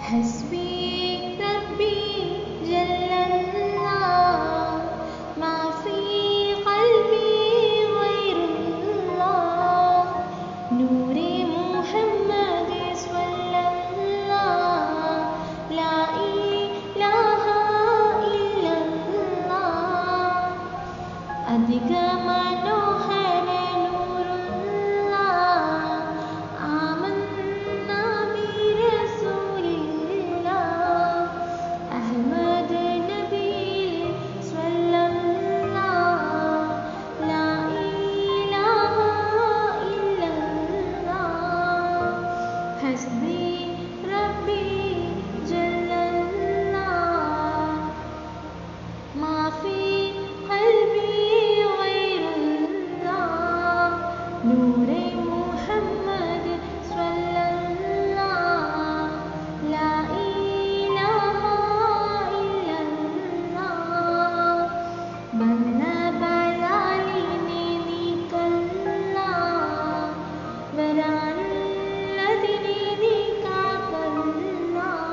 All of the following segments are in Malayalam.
حسبي ربي جل الله ما في قلبي غير الله نور محمد صلى الله لا إله إلا الله أدق മനോഹര നൂറുള്ള ആമന്ന ബിറസൂലില്ല അഹ്മദ് നബി സ്വല്ലല്ലാഹ് ലാ ഇലാഹ ഇല്ലല്ലാഹ് ഹസ്ബി റബ്ബി ജല്ലല്ലാഹ് മാ ഫീ ഖൽബി نور محمد صلى الله لا إله إلا الله بن بلاليني نيكല്ല വരാനുള്ളതിനെ നീ കാക്കല്ല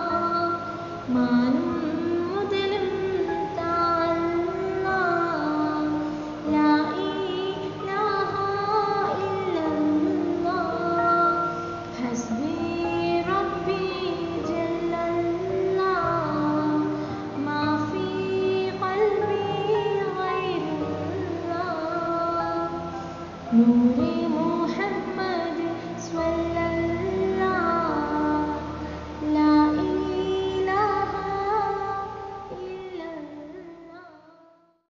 മാനും മുതലും താല്ല ലാ ഇലാഹ حسبي ربي جل الله ما في قلبي غير الله نور